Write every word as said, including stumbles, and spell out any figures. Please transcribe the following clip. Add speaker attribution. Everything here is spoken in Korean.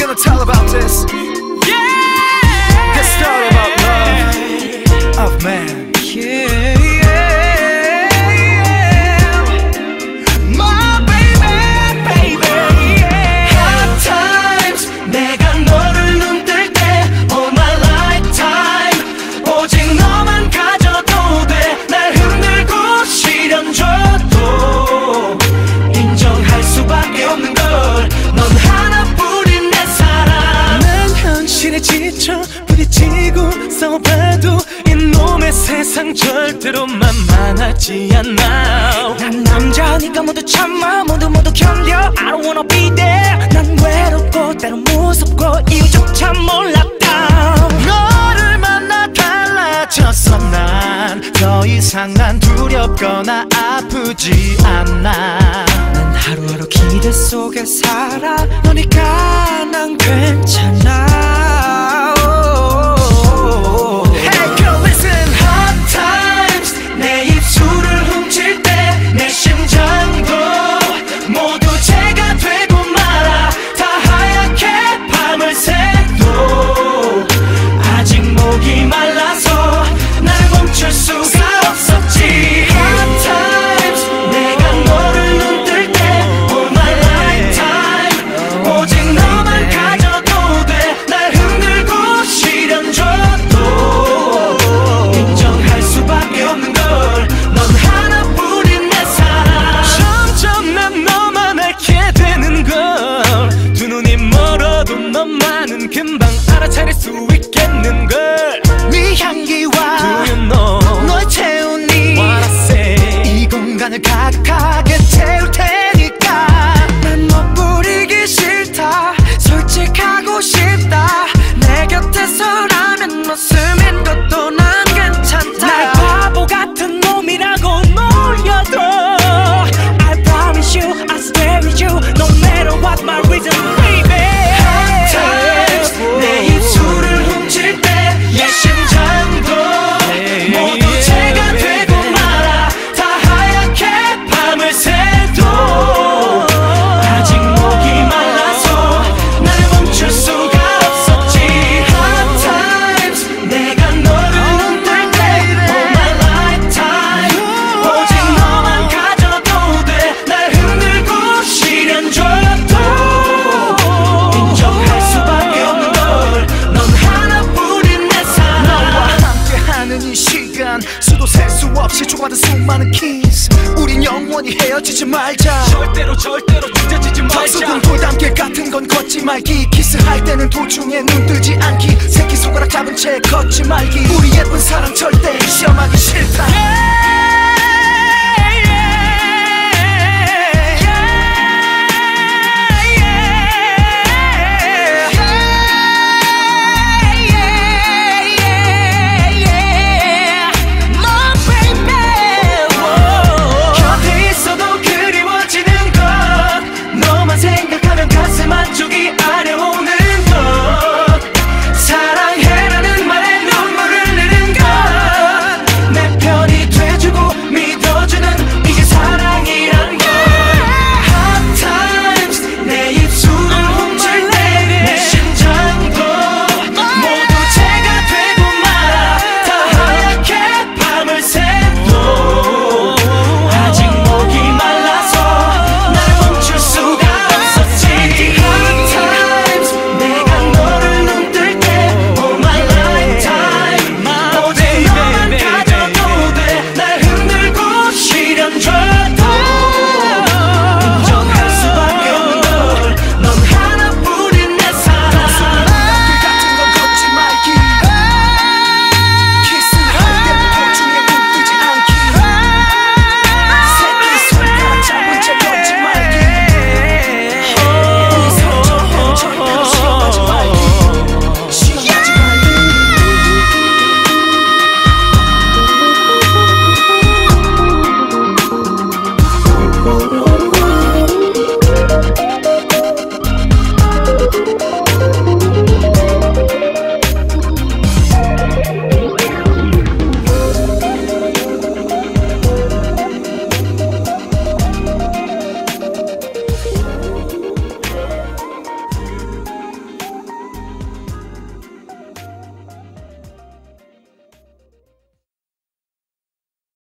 Speaker 1: gonna tell about this. Yeah, this story about love of man. Yeah, yeah. My baby, baby. Yeah. Hard times 내가 너를 눈뜰 때 all my lifetime 오직 너만 가져도 돼. 날 흔들고 시련 줘도 인정할 수밖에 없는 걸. 넌 하나뿐인 내 사랑. 난 현실에 지쳐 부딪히고 싸워봐도 이놈의 세상 절대로 만만하지 않아. 난 남자니까 모두 참아 모두 모두 견뎌. I don't wanna be there. 난 외롭고 때론 무섭고 이유조차 몰랐다. 너를 만나 달라졌어. 난 더 이상 난 두렵거나 아프지 않아. 난 하루하루 기대 속에 살아. 너니까 난 괜찮아. Hey girl listen. Hard times 내 입술을 훔칠 때 내 심장도 모두 죄가 되고 말아. 다 하얗게 밤을 새도 아직 목이 말라서 날 멈출 수가 없었지. Hard times 내가 너를 눈뜰 때 all my lifetime 오직 너만 가져도 돼. 날 흔들고 시련 줘도 인정할 수밖에 없는 걸. 넌 하나뿐인 내 사랑. 점점 난 너만 알게 되는 걸. 두 눈이 멀어도 너만은 금방 알아차릴 수 있겠는 걸. 네 향기와 Do you know 널 채우니 What I say. 이 공간을 가득하게 채울 테니까. 난 멋부리기 싫다. 솔직하고 싶다. 내 곁에서라면 웃으면 것도 난 괜찮다. 날 바보 같은 놈이라고 놀려도 I promise you I stay with you no matter what my reason baby. Hard times 내 입술을 훔칠 때 내 심장도 모두 죄가 되고 말아. 다 하얗게 밤을 새도 아직 목이 말라서 날 멈출 수가 없었지. Hard times 내가 너를 눈뜰 때 all my lifetime 오직 너만 가져도 돼. 날 흔들고 시련 줘도 인정할 수밖에 없는 걸. 넌 하나뿐인 내 사랑. 너와 함께하는 이 시간 수도 셀 수 없이 주고받은 수많은 kiss. 우린 영원히 헤어지지 말자. 절대로 절대로 찢어지지 말자. 수군 돌담길 같은 건 걷지 말기. 키스할 때는 도중에 눈 뜨지 않기. 새끼손가락 잡은 채 걷지 말기. 우리 예쁜 사랑 절대 시험하기 싫다. Yeah!